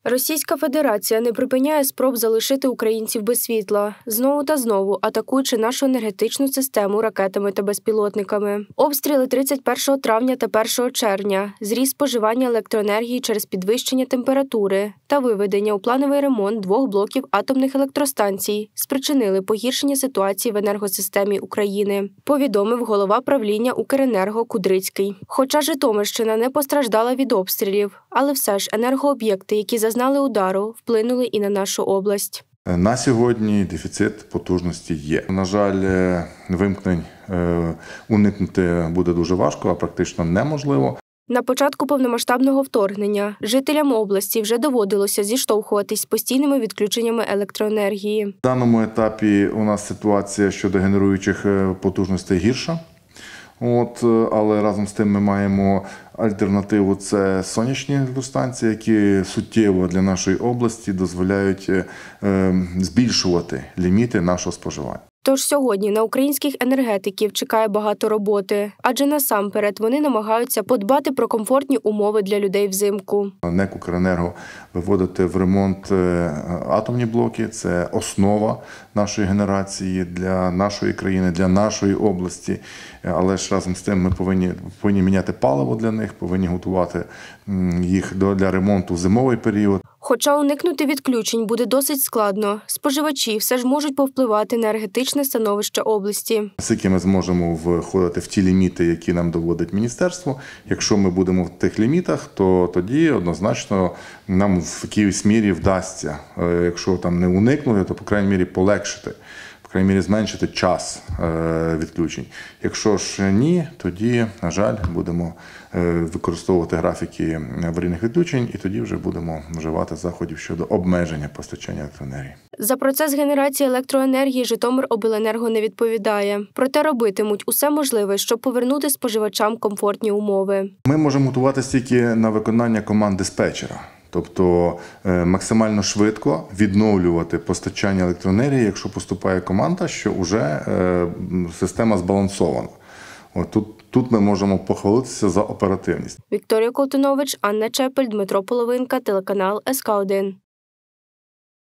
Російська Федерація не припиняє спроб залишити українців без світла, знову та знову атакуючи нашу енергетичну систему ракетами та безпілотниками. Обстріли 31 травня та 1 червня, зріст споживання електроенергії через підвищення температури та виведення у плановий ремонт 2 блоків атомних електростанцій спричинили погіршення ситуації в енергосистемі України, повідомив голова правління Укренерго Кудрицький. Хоча Житомирщина не постраждала від обстрілів, але все ж енергооб'єкти, які зазнали удару, вплинули і на нашу область. На сьогодні дефіцит потужності є. На жаль, вимкнень уникнути буде дуже важко, а практично неможливо. На початку повномасштабного вторгнення жителям області вже доводилося зіштовхуватись з постійними відключеннями електроенергії. В даному етапі у нас ситуація щодо генеруючих потужностей гірша. Але разом з тим ми маємо альтернативу – це сонячні електростанції, які суттєво для нашої області дозволяють збільшувати ліміти нашого споживання. Тож сьогодні на українських енергетиків чекає багато роботи, адже насамперед вони намагаються подбати про комфортні умови для людей взимку. НЕК «Укренерго» виводити в ремонт атомні блоки – це основа нашої генерації для нашої країни, для нашої області. Але ж разом з тим ми повинні міняти паливо для них, повинні готувати їх для ремонту в зимовий період. Хоча уникнути відключень буде досить складно, споживачі все ж можуть повпливати на енергетичне становище області. Наскільки ми зможемо входити в ті ліміти, які нам доводить міністерство. Якщо ми будемо в тих лімітах, то тоді однозначно нам в якійсь мірі вдасться, якщо там не уникнути, то по крайній мірі полегшити. По крайній мірі зменшити час відключень. Якщо ж ні, тоді, на жаль, будемо використовувати графіки аварійних відключень і тоді вже будемо вживати заходів щодо обмеження постачання електроенергії. За процес генерації електроенергії Житомиробленерго не відповідає. Проте робитимуть усе можливе, щоб повернути споживачам комфортні умови. Ми можемо готуватися тільки на виконання команд диспетчера. Тобто максимально швидко відновлювати постачання електроенергії, якщо поступає команда, що вже система збалансована. Тут ми можемо похвалитися за оперативність. Вікторія Колтунович, Анна Чепель, Дмитро Половинка, телеканал СК1.